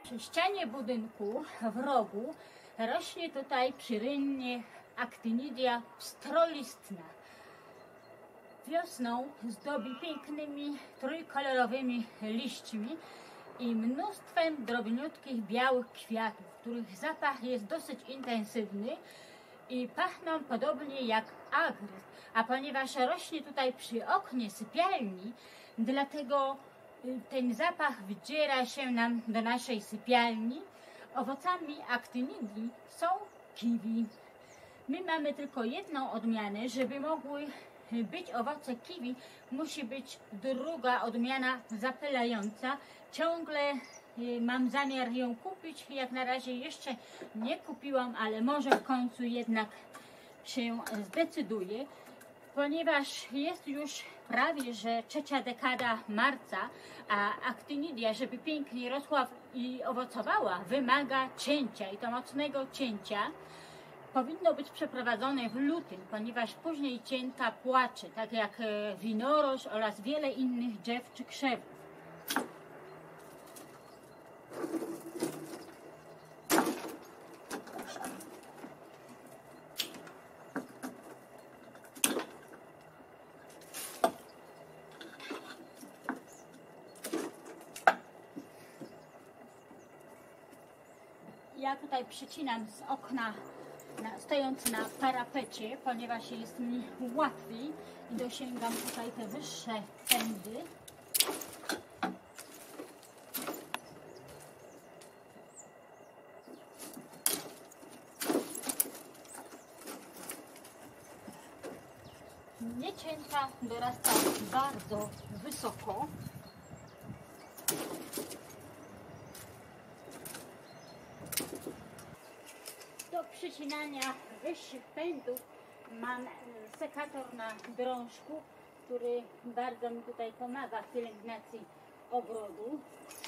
Przy ścianie budynku w rogu rośnie tutaj przy rynnie Actinidia pstrolistna. Wiosną zdobi pięknymi, trójkolorowymi liśćmi i mnóstwem drobniutkich białych kwiatów, których zapach jest dosyć intensywny i pachną podobnie jak agres. A ponieważ rośnie tutaj przy oknie sypialni, dlatego ten zapach wdziera się nam do naszej sypialni. Owocami Actinidii są kiwi. My mamy tylko jedną odmianę. Żeby mogły być owoce kiwi, musi być druga odmiana zapylająca. Ciągle mam zamiar ją kupić. Jak na razie jeszcze nie kupiłam, ale może w końcu jednak się zdecyduję. Ponieważ jest już prawie że trzecia dekada marca, a Actinidia, żeby pięknie rosła i owocowała, wymaga cięcia i to mocnego cięcia. Powinno być przeprowadzone w lutym, ponieważ później cięta płacze, tak jak winorośl oraz wiele innych drzew czy krzewów. Ja tutaj przycinam z okna, stojąc na parapecie, ponieważ jest mi łatwiej i dosięgam tutaj te wyższe pędy. Niecięta dorasta bardzo wysoko. Do przycinania wyższych pędów mam sekator na drążku, który bardzo mi tutaj pomaga w pielęgnacji ogrodu.